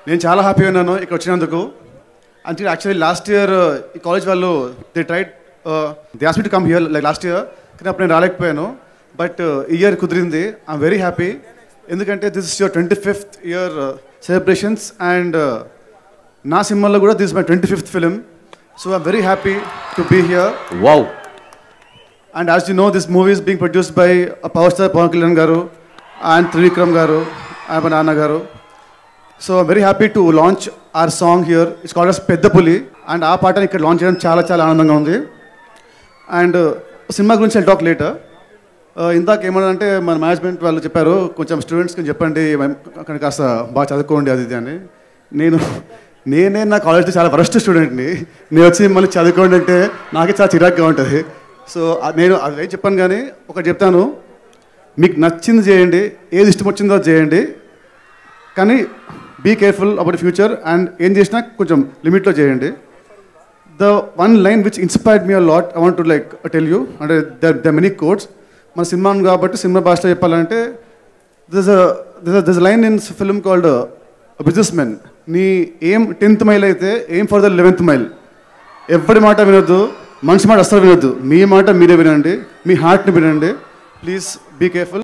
నేను చాలా హ్యాపీగా ఉన్నాను ఇక్కడ వచ్చినందుకు. అంటే యాక్చువల్లీ లాస్ట్ ఇయర్ ఈ కాలేజ్ వాళ్ళు they asked me to come here like last year, కానీ అప్పుడు నేను రాలేకపోయాను. బట్ ఈ ఇయర్ కుదిరింది. ఐఎమ్ వెరీ హ్యాపీ, ఎందుకంటే this is your 25th year celebrations and నా సినిమాలో కూడా this my 25th film. So I'm very happy to be here. Wow. And as you know, this movie is being produced by Power Star Pawan Kalyan garu and Trivikram garu and Banana garu. So I'm very happy to launch our song here. It's called as Peddapuli, and our part ikkada launch cheyadam chaala chaala aanandanga undi. And cinema gurinchi I'll talk later. ఇందాక ఏమన్నారంటే మన management వాళ్ళు చెప్పారు కొంచెం స్టూడెంట్స్కి చెప్పండి అక్కడ కాస్త బాగా చదువుకోండి అది ఇది అని. నేనే నా కాలేజ్లో చాలా వరస్ట్ స్టూడెంట్ని. నేను వచ్చి మళ్ళీ చదువుకోండి అంటే నాకే చాలా చిరాకుగా ఉంటుంది. సో నేను అది చెప్పాను, కానీ ఒకటి చెప్తాను, మీకు నచ్చింది చేయండి, ఏది ఇష్టం వచ్చిందో చేయండి, కానీ be careful about future and ఏం చేసినా కొంచెం లిమిట్లో చేయండి. The one line which inspired me a lot I want to like tell you, అంటే ద మెనీ కోట్స్. మన సినిమా కాబట్టి సినిమా భాషలో చెప్పాలంటే this line in film called business men. నీ ఏం 10th మైల్ అయితే ఏం ఫర్ ద 11th మైల్. ఎవరి మాట వినొద్దు, మనిషి మాట అస్సలు వినొద్దు, మీ మాట మీరే వినండి, మీ హార్ట్ని వినండి. Please be careful.